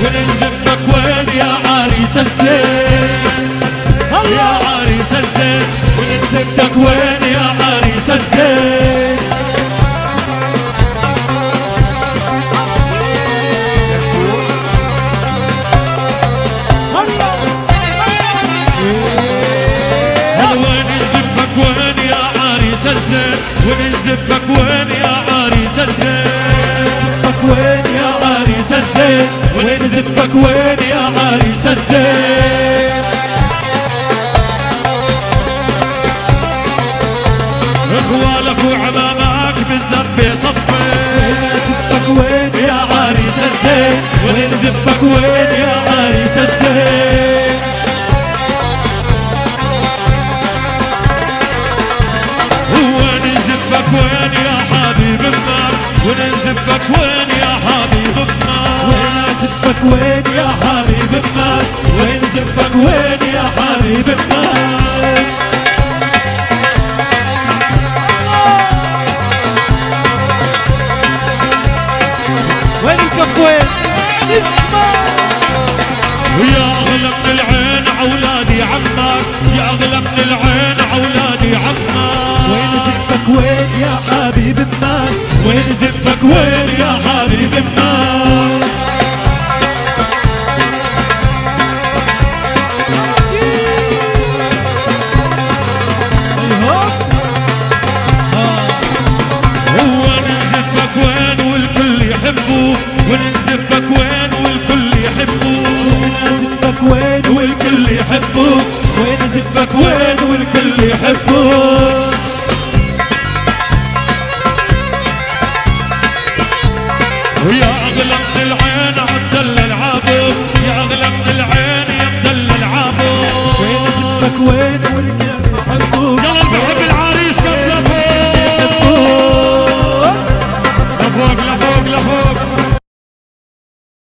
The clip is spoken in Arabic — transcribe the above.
وننزفك وين يا عريس الزين يا عريس الزين وننزفك وين يا عريس الزين وننزفك وين يا عريس الزين وننزفك وين يا عريس الزين وننزفك وين يا عريس الزين وننزفك وين يا عريس الزين اخوالك وعمامك بالزف صفي وننزفك وين يا عريس الزين وننزفك وين يا عريس الزين وننزفك وين يا حبيب النار وننزفك وين يا حبيب النار وننزفك وين يا حبيب النار وننزفك وين يا حبيب النار وين الكفوين اسمع يا اغلى من العين اولادي عمك يا اغلى من العين اولادي عمك وين زفك وين يا حبيب النار وين زفك وين يا حبيب النار وننزفك وين والكل يحبوك وننزفك وين والكل يحبوك وننزفك وين والكل يحبوك وننزفك وين والكل يحبوك يا اغلى من العين عبدالله العابد يا اغلى من العين يا عبدالله العابد وننزفك وين